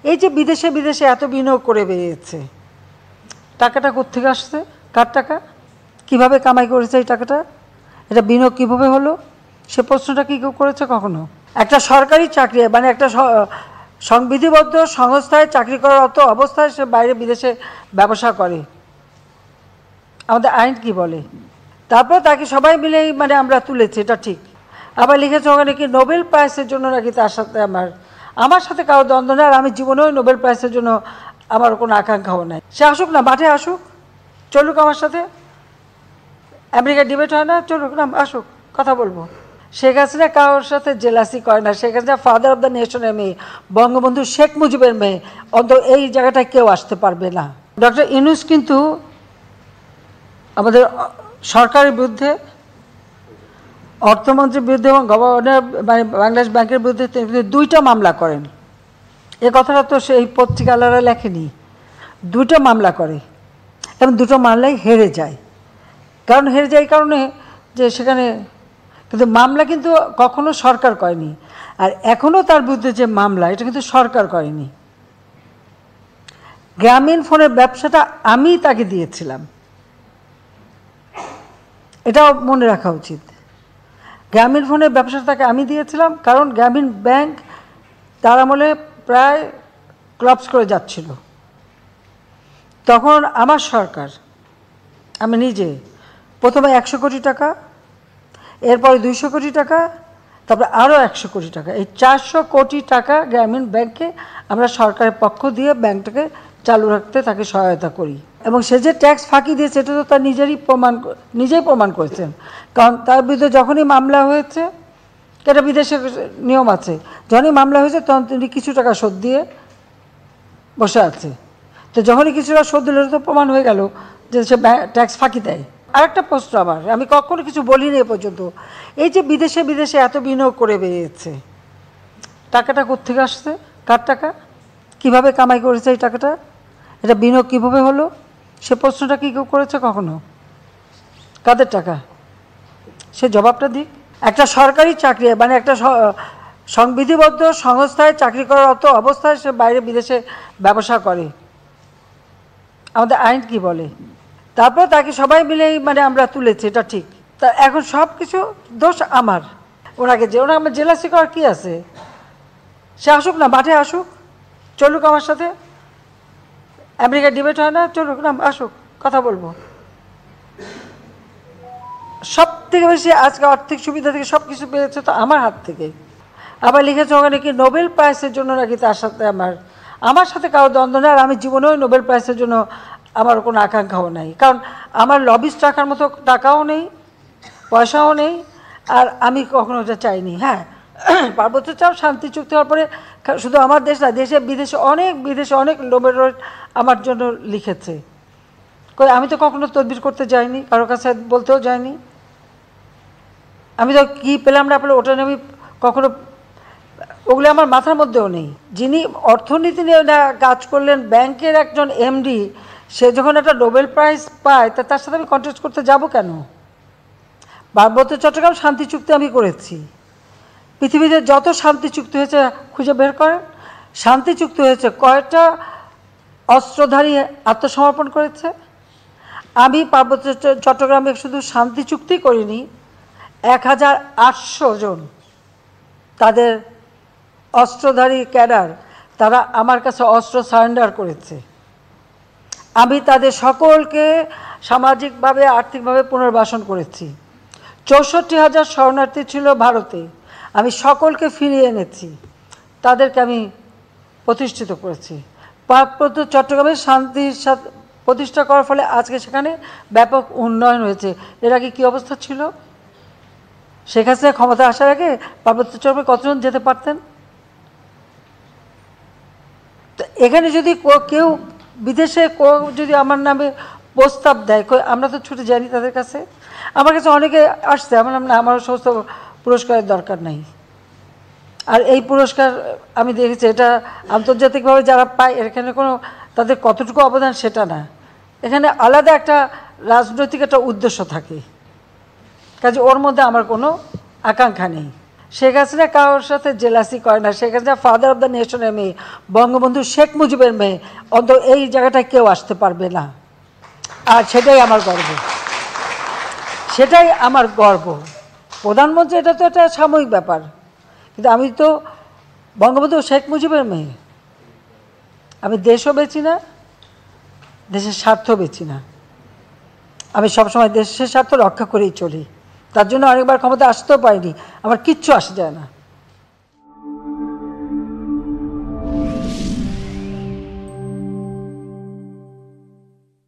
এই যে বিদেশে বিদেশে এত বিনিয়োগ করে বেরিয়েছে, টাকাটা কোত্থেকে আসছে? কার টাকা? কিভাবে কামাই করেছে এই টাকাটা? এটা বিনিয়োগ কীভাবে হলো? সে প্রশ্নটা কি কেউ করেছে কখনো? একটা সরকারি চাকরি মানে একটা সংবিধিবদ্ধ সংস্থায় চাকরি করারত অবস্থায় সে বাইরে বিদেশে ব্যবসা করে, আমাদের আইন কি বলে? তারপর তাকে সবাই মিলেই মানে আমরা তুলেছি, এটা ঠিক। আবার লিখেছে ওখানে কি নোবেল প্রাইজের জন্য নাকি তার সাথে আমার সাথে কারো দ্বন্দ্ব নেই, আর আমি জীবনেও নোবেল প্রাইজের জন্য আমার কোনো আকাঙ্ক্ষাও নাই। সে আসুক না, মাঠে আসুক, চলুক আমার সাথে, আমেরিকার ডিবেট হয় না, চলুক না, আসুক, কথা বলবো। শেখ হাসিনা কারোর সাথে জেলাসি করে না। Sheikh Hasina father of the নেশনের মেয়ে, বঙ্গবন্ধু শেখ মুজিবের মেয়ে, অন্তত এই জায়গাটায় কেউ আসতে পারবে না। ডক্টর ইউনূস কিন্তু আমাদের সরকারের বিরুদ্ধে, অর্থমন্ত্রীর বিরুদ্ধে এবং গভর্নর মানে বাংলাদেশ ব্যাংকের বিরুদ্ধে তিনি দুইটা মামলা করেন। এ কথাটা তো সেই পত্রিকালারা লেখেনি। দুটো মামলা করে এবং দুটো মামলাই হেরে যায়। কারণ হেরে যায় এই কারণে যে সেখানে কিন্তু মামলা কিন্তু কখনো সরকার করেনি, আর এখনও তার বিরুদ্ধে যে মামলা এটা কিন্তু সরকার করেনি। গ্রামীণ ফোনের ব্যবসাটা আমি তাকে দিয়েছিলাম, এটাও মনে রাখা উচিত। গ্রামীণ ফোনের ব্যবসাটা তাকে আমি দিয়েছিলাম, কারণ গ্রামীণ ব্যাংক তার আমলে প্রায় ক্লাপস করে যাচ্ছিল। তখন আমার সরকার, আমি নিজে প্রথমে 100 কোটি টাকা, এরপরে 200 কোটি টাকা, তারপরে আরও 100 কোটি টাকা, এই 400 কোটি টাকা গ্রামীণ ব্যাংকে আমরা সরকারের পক্ষ দিয়ে ব্যাংকটাকে চালু রাখতে তাকে সহায়তা করি। এবং সে যে ট্যাক্স ফাঁকি দিয়েছে এটা তো তার নিজেই প্রমাণ করেছেন। কারণ তার বিরুদ্ধে যখনই মামলা হয়েছে, এটা বিদেশের নিয়ম আছে, যখনই মামলা হয়েছে তখন তিনি কিছু টাকা শোধ দিয়ে বসে আছে। তো যখনই কিছু টাকা শোধ দিলে তো প্রমাণ হয়ে গেল যে সে ট্যাক্স ফাঁকি দেয়। আরেকটা প্রশ্ন আমার, আমি কখনো কিছু বলিনি এ পর্যন্ত, এই যে বিদেশে বিদেশে এত বিনিয়োগ করে বেরিয়েছে, টাকাটা কোত্থেকে আসছে? কার টাকা? কিভাবে কামাই করেছে এই টাকাটা? এটা বিনিয়োগ কীভাবে হলো? সে প্রশ্নটা কি কেউ করেছে কখনো? কাদের টাকা? সে জবাবটা দিক। একটা সরকারি চাকরি মানে একটা সংবিধিবদ্ধ সংস্থায় চাকরি করারত অবস্থায় সে বাইরে বিদেশে ব্যবসা করে, আমাদের আইন কি বলে? তারপর তাকে সবাই মিলেই মানে আমরা তুলেছি, এটা ঠিক। তা এখন সব কিছু দোষ আমার। ওনাকে আমার জেলাসি করার কী আছে? সে আসুক না, মাঠে আসুক, চলুক আমার সাথে, আমেরিকার ডিবেট হয় না, চলুক না, আসুক, কথা বলবো। সব থেকে বেশি আজকে আর্থিক সুবিধা থেকে সব কিছু পেয়েছে তো আমার হাত থেকে। আবার লিখেছে ওখানে কি নোবেল প্রাইজের জন্য নাকি তার সাথে আমার সাথে কারো দ্বন্দ্ব নেই, আর আমি জীবনেও নোবেল প্রাইজের জন্য আমার কোনো আকাঙ্ক্ষাও নাই। কারণ আমার লবিস্ট রাখার মতো টাকাও নেই, পয়সাও নেই, আর আমি কখনো ওটা চাইনি। হ্যাঁ, পার্বত্য চাপ শান্তি চুক্তি হওয়ার পরে শুধু আমার দেশ না, দেশে বিদেশে অনেক নোবেল আমার জন্য লিখেছে। আমি তো কখনো তদবির করতে যাইনি, কারোর কাছে বলতেও যাইনি। আমি তো কী পেলাম না পেলে ওটা নিয়ে আমি কখনো, ওগুলো আমার মাথার মধ্যেও নেই। যিনি অর্থনীতি নিয়ে কাজ করলেন, ব্যাংকের একজন এমডি, সে যখন একটা নোবেল প্রাইজ পায় তা তার সাথে আমি কন্টেস্ট করতে যাব কেন? পার্বত্য চট্টগ্রাম শান্তি চুক্তি আমি করেছি। পৃথিবীতে যত শান্তি চুক্তি হয়েছে খুঁজে বের করেন, শান্তি চুক্তি হয়েছে কয়েকটা অস্ত্রধারী আত্মসমর্পণ করেছে। আমি পার্বত্য চট্টগ্রামে শুধু শান্তি চুক্তি করিনি, 1800 জন তাদের অস্ত্রধারী ক্যাডার, তারা আমার কাছে অস্ত্র সারেন্ডার করেছে। আমি তাদের সকলকে সামাজিকভাবে আর্থিকভাবে পুনর্বাসন করেছি। 64,000 শরণার্থী ছিল ভারতে, আমি সকলকে ফিরিয়ে এনেছি, তাদেরকে আমি প্রতিষ্ঠিত করেছি। পার্বত্য চট্টগ্রামে শান্তি প্রতিষ্ঠা করার ফলে আজকে সেখানে ব্যাপক উন্নয়ন হয়েছে। এর আগে কী অবস্থা ছিল? শেখ হাসিনা ক্ষমতা আসার আগে পার্বত্য চট্টগ্রামে কতজন যেতে পারতেন? তো এখানে যদি কেউ বিদেশে যদি আমার নামে প্রস্তাব দেয়, আমরা তো ছুটে যাইনি তাদের কাছে। আমার কাছে অনেকে আসছে, আমার না, আমার সমস্ত পুরস্কারের দরকার নাই। আর এই পুরস্কার আমি দেখেছি এটা আন্তর্জাতিকভাবে যারা পায়, এখানে কোনো তাদের কতটুকু অবদান সেটা না, এখানে আলাদা একটা রাজনৈতিক একটা উদ্দেশ্য থাকে, কাজে ওর মধ্যে আমার কোনো আকাঙ্ক্ষা নেই। শেখ হাসিনা কারোর সাথে জেলাসি করে না। Sheikh Hasina father of the নেশনের মেয়ে, বঙ্গবন্ধু শেখ মুজিবের মেয়ে। অন্তত এই জায়গাটায় কেউ আসতে পারবে না। আর সেটাই আমার গর্ব, সেটাই আমার গর্ব। প্রধানমন্ত্রী এটা তো একটা সাময়িক ব্যাপার, কিন্তু আমি তো বঙ্গবন্ধু শেখ মুজিবের মেয়ে। আমি দেশও বেচি না, দেশের স্বার্থ বেচি না। আমি সবসময় দেশের স্বার্থ রক্ষা করেই চলি। তার জন্য অনেকবার ক্ষমতা আসতেও পারিনি, আমার কিচ্ছু আসে যায় না।